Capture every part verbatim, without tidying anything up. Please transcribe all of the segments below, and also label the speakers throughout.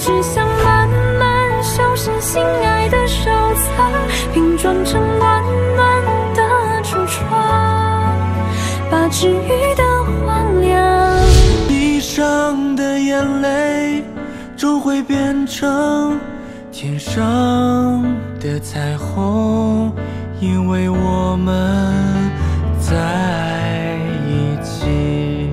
Speaker 1: 只想慢慢修饰心爱的收藏，拼装成暖暖的橱窗，把治愈的荒凉。
Speaker 2: 地上的眼泪终会变成天上的彩虹，因为我们在一起。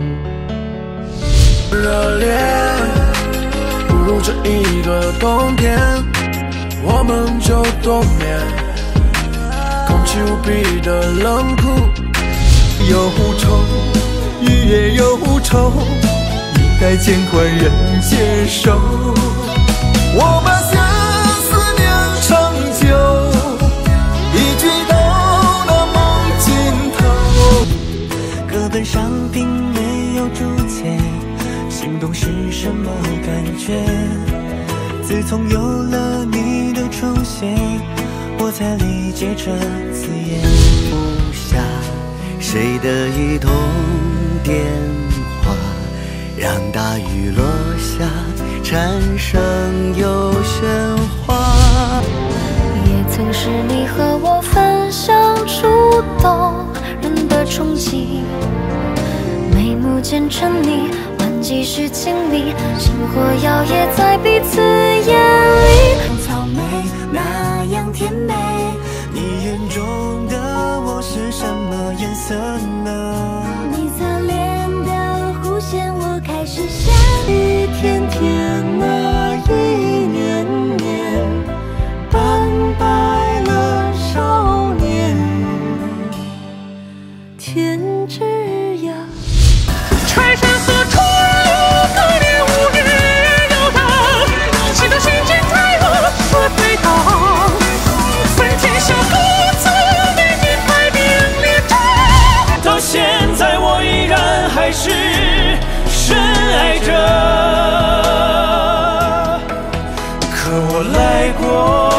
Speaker 2: 热烈不如这一个冬天，我们就冬眠。空气无比的冷酷，忧愁，雨也忧愁，应该尽管人接受。我把相思酿成酒，一举到那梦尽头。
Speaker 3: 课本上并没有注解，心动是什么感觉？自从有了你的出现，我才理解这字眼。不下谁的一通电话，让大雨落下，蝉声有喧哗。
Speaker 1: 也曾是你和我分享触动人的冲击，眉目间沉溺，万几世经历，星火摇曳在彼此眼里。
Speaker 3: 草莓那样甜美，你眼中的我是什么颜色呢？
Speaker 1: 你侧脸的弧线，我开始想
Speaker 3: 一天天那一年年，斑白了少年。
Speaker 1: 天之涯。
Speaker 4: 拆山河出入，隔年五日游荡，谁的心间太恶，我推搪。分天下各自为你排名列阵，到现在我依然还是深爱着。可我来过，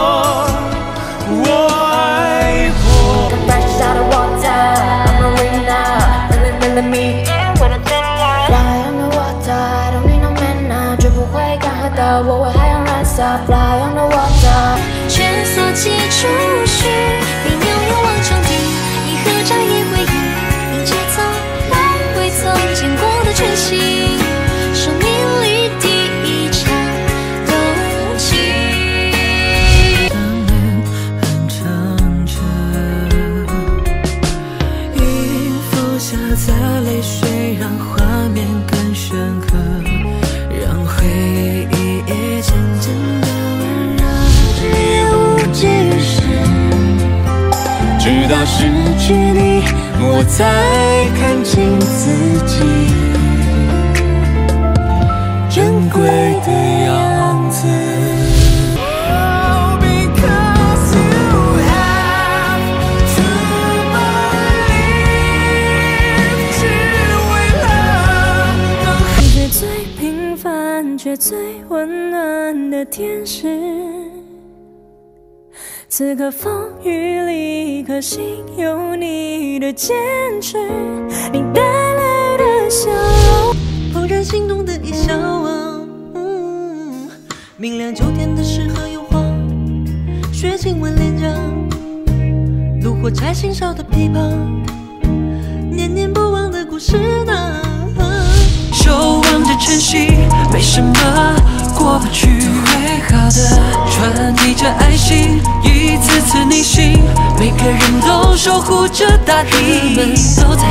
Speaker 4: 我爱过。
Speaker 1: Fresh out of water, marina, really really me. Fly on the water, don't need no man， 绝不会干涸的，我会海洋燃烧。Fly on the water， 蜷缩起初序，比鸟远望长堤，一合照一回忆，迎接早来未曾见过的全新，生命里第一场动情。
Speaker 3: 当年很长着，音符下在泪水，让画面更深刻，让回忆也渐渐的温热。
Speaker 1: 一无即事，
Speaker 2: 直到失去你，我才看清自己珍贵的样子。Oh, because you have to believe， 只为了能
Speaker 1: 你是最平凡却最温暖的天使。此刻风雨里，可心有你的坚持，你带来的笑容，
Speaker 3: 怦然心动的一笑啊，嗯，明亮秋天的诗和油画，雪亲吻脸颊，炉火柴心烧的琵琶，念念不忘的故事呢。守望着晨曦，没什么过不去，会好的，传递着爱心，一次次逆行，每个人都守护着大地，们都在